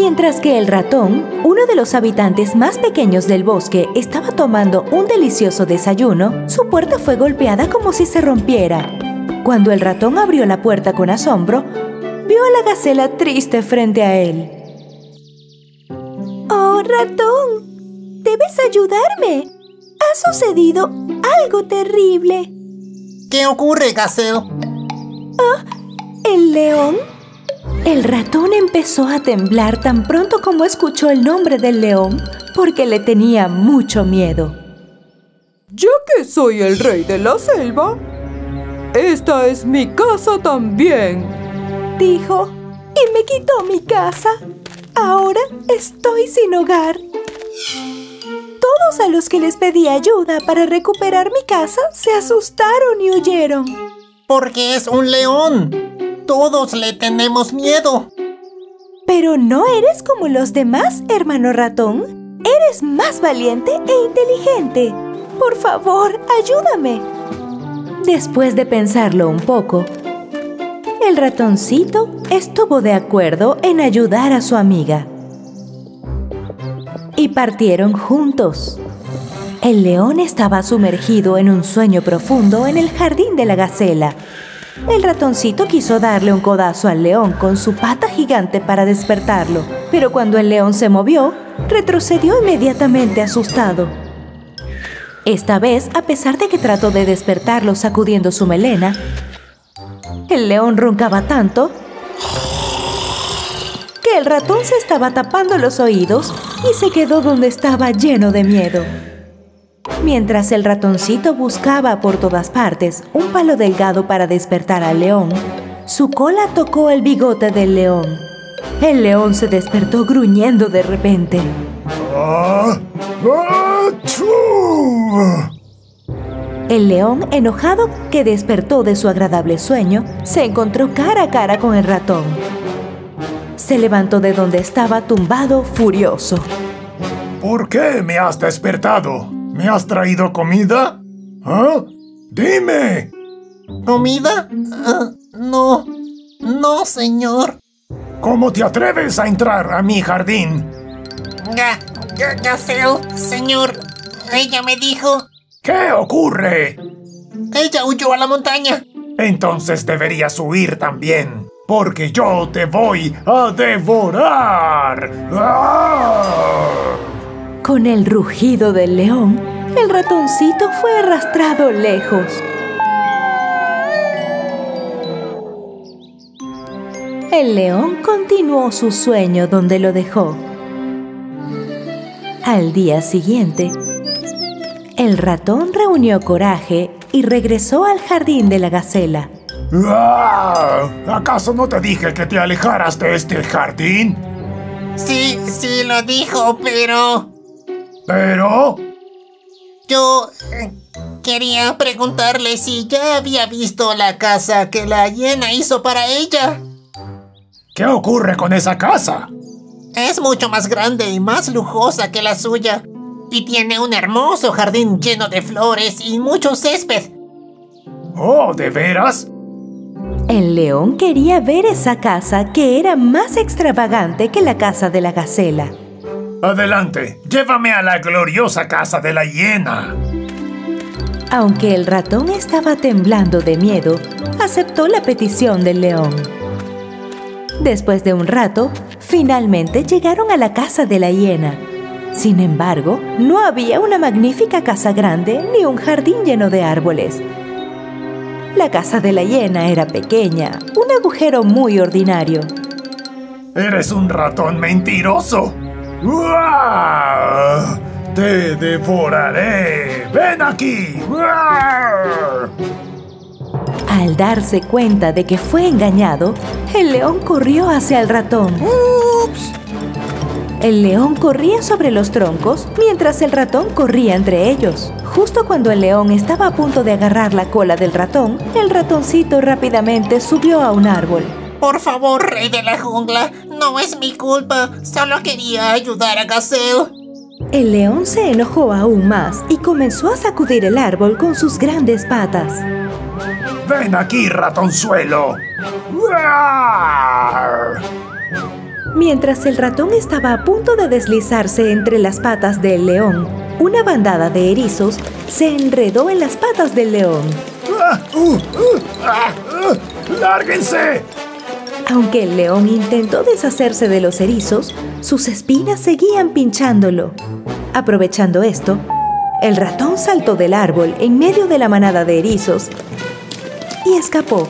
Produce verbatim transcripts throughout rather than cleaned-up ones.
Mientras que el ratón, uno de los habitantes más pequeños del bosque, estaba tomando un delicioso desayuno, su puerta fue golpeada como si se rompiera. Cuando el ratón abrió la puerta con asombro, vio a la gacela triste frente a él. ¡Oh, ratón! ¡Debes ayudarme! ¡Ha sucedido algo terrible! ¿Qué ocurre, Gazelle? ¿Ah? ¿El león? El ratón empezó a temblar tan pronto como escuchó el nombre del león, porque le tenía mucho miedo. Ya que soy el rey de la selva, esta es mi casa también, dijo, y me quitó mi casa. Ahora estoy sin hogar. Todos a los que les pedí ayuda para recuperar mi casa se asustaron y huyeron. Porque es un león. Todos le tenemos miedo. Pero no eres como los demás, hermano ratón. Eres más valiente e inteligente. Por favor, ayúdame. Después de pensarlo un poco, el ratoncito estuvo de acuerdo en ayudar a su amiga. Y partieron juntos. El león estaba sumergido en un sueño profundo en el jardín de la gacela. El ratoncito quiso darle un codazo al león con su pata gigante para despertarlo, pero cuando el león se movió, retrocedió inmediatamente asustado. Esta vez, a pesar de que trató de despertarlo sacudiendo su melena, el león roncaba tanto que el ratón se estaba tapando los oídos y se quedó donde estaba lleno de miedo. Mientras el ratoncito buscaba por todas partes un palo delgado para despertar al león, su cola tocó el bigote del león. El león se despertó gruñendo de repente. ¡Ah! ¡Achú! El león, enojado que despertó de su agradable sueño, se encontró cara a cara con el ratón. Se levantó de donde estaba tumbado, furioso. ¿Por qué me has despertado? ¿Me has traído comida? ¿Ah? ¡Dime! ¿Comida? Uh, no, no, señor. ¿Cómo te atreves a entrar a mi jardín? Ga, ga, Gazelle, señor, ella me dijo... ¿Qué ocurre? Ella huyó a la montaña. Entonces deberías huir también, porque yo te voy a devorar. ¡Ah! Con el rugido del león, el ratoncito fue arrastrado lejos. El león continuó su sueño donde lo dejó. Al día siguiente, el ratón reunió coraje y regresó al jardín de la gacela. ¡Ah! ¿Acaso no te dije que te alejaras de este jardín? Sí, sí lo dijo, pero... ¿Pero? Yo eh, quería preguntarle si ya había visto la casa que la hiena hizo para ella. ¿Qué ocurre con esa casa? Es mucho más grande y más lujosa que la suya. Y tiene un hermoso jardín lleno de flores y mucho césped. ¿Oh, de veras? El león quería ver esa casa que era más extravagante que la casa de la gacela. Adelante, llévame a la gloriosa casa de la hiena. Aunque el ratón estaba temblando de miedo, aceptó la petición del león. Después de un rato, finalmente llegaron a la casa de la hiena. Sin embargo, no había una magnífica casa grande ni un jardín lleno de árboles. La casa de la hiena era pequeña, un agujero muy ordinario. ¡Eres un ratón mentiroso! ¡Uah! ¡Te devoraré! ¡Ven aquí! ¡Uah! Al darse cuenta de que fue engañado, el león corrió hacia el ratón. ¡Ups! El león corría sobre los troncos, mientras el ratón corría entre ellos. Justo cuando el león estaba a punto de agarrar la cola del ratón, el ratoncito rápidamente subió a un árbol. Por favor, rey de la jungla, no es mi culpa. Solo quería ayudar a Gazelle. El león se enojó aún más y comenzó a sacudir el árbol con sus grandes patas. ¡Ven aquí, ratonzuelo! ¡Uah! Mientras el ratón estaba a punto de deslizarse entre las patas del león, una bandada de erizos se enredó en las patas del león. ¡Ah! ¡Uh! ¡Uh! ¡Ah! ¡Uh! ¡Lárguense! Aunque el león intentó deshacerse de los erizos, sus espinas seguían pinchándolo. Aprovechando esto, el ratón saltó del árbol en medio de la manada de erizos y escapó.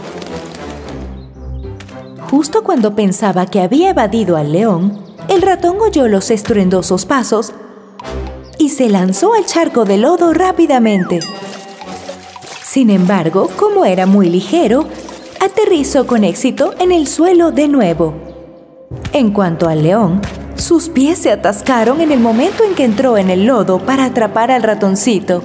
Justo cuando pensaba que había evadido al león, el ratón oyó los estruendosos pasos y se lanzó al charco de lodo rápidamente. Sin embargo, como era muy ligero, aterrizó con éxito en el suelo de nuevo. En cuanto al león, sus pies se atascaron en el momento en que entró en el lodo para atrapar al ratoncito.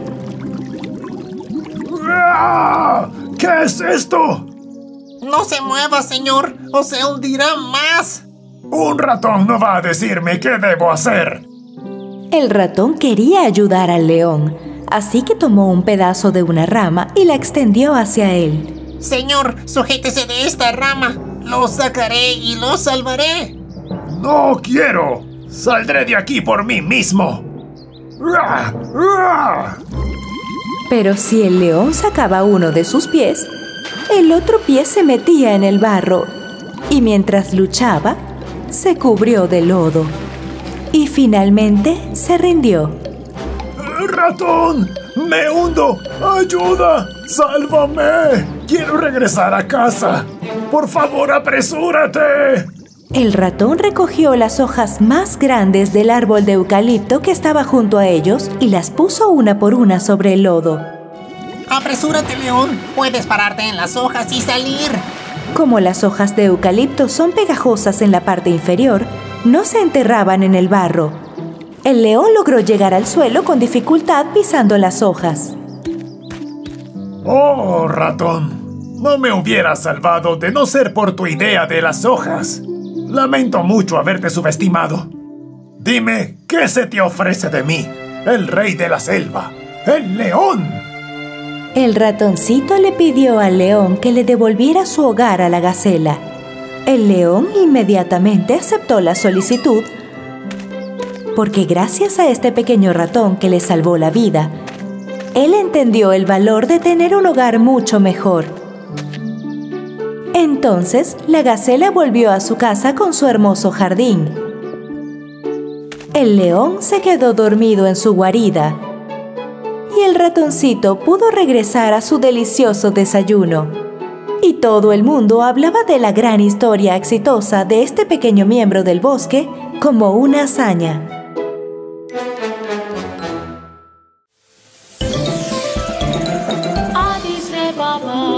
¡Ah! ¿Qué es esto? No se mueva, señor, o se hundirá más. Un ratón no va a decirme qué debo hacer. El ratón quería ayudar al león, así que tomó un pedazo de una rama y la extendió hacia él. Señor, sujétese de esta rama. Lo sacaré y lo salvaré. ¡No quiero! ¡Saldré de aquí por mí mismo! ¡Ah! ¡Ah! Pero si el león sacaba uno de sus pies, el otro pie se metía en el barro y mientras luchaba, se cubrió de lodo y finalmente se rindió. ¡Ratón! ¡Me hundo! ¡Ayuda! ¡Sálvame! ¡Quiero regresar a casa! ¡Por favor, apresúrate! El ratón recogió las hojas más grandes del árbol de eucalipto que estaba junto a ellos y las puso una por una sobre el lodo. Apresúrate, león. Puedes pararte en las hojas y salir. Como las hojas de eucalipto son pegajosas en la parte inferior, no se enterraban en el barro. El león logró llegar al suelo con dificultad pisando las hojas. ¡Oh, ratón! No me hubieras salvado de no ser por tu idea de las hojas. Lamento mucho haberte subestimado. Dime, ¿qué se te ofrece de mí, el rey de la selva, el león? El ratoncito le pidió al león que le devolviera su hogar a la gacela. El león inmediatamente aceptó la solicitud, porque gracias a este pequeño ratón que le salvó la vida, él entendió el valor de tener un hogar mucho mejor. Entonces, la gacela volvió a su casa con su hermoso jardín. El león se quedó dormido en su guarida y el ratoncito pudo regresar a su delicioso desayuno. Y todo el mundo hablaba de la gran historia exitosa de este pequeño miembro del bosque como una hazaña. Addis Ababa.